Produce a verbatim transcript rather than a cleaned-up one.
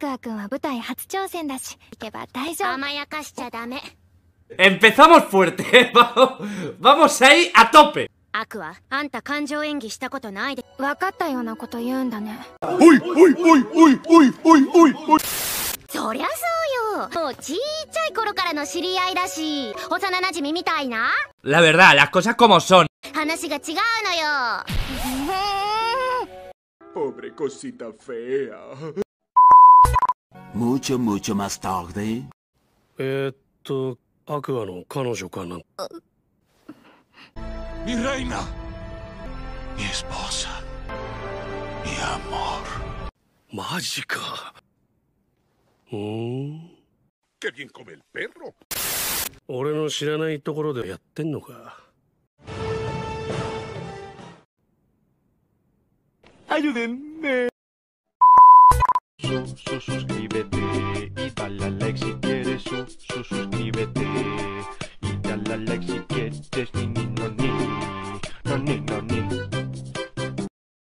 クア君は舞台初挑戦だし、行けば大丈夫。甘やかしちゃダメ。 Empezamos fuerte, ¿eh? Vamos, vamos ahí a tope. アクア、あんた感情演技したことないで。分かったようなこと言うんだね。 おいおいおいおいおいおいおいおい。 そりゃそうよ。もうちっちゃい頃からの知り合いだし、幼馴染みたいな。 La verdad, las cosas como son. 話が違うのよ。 Pobre cosita fea. Mucho, mucho más tarde. えーっと、アクアの彼女かな。 Mi reina. Mi esposa. Mi amor. マジか。うーん。 Qué bien come el perro. 俺の知らないところでやってんのか。 Ayúdenme. Su, su, suscríbete y dale al like si quieres. Su, su, suscríbete y dale al like si quieres.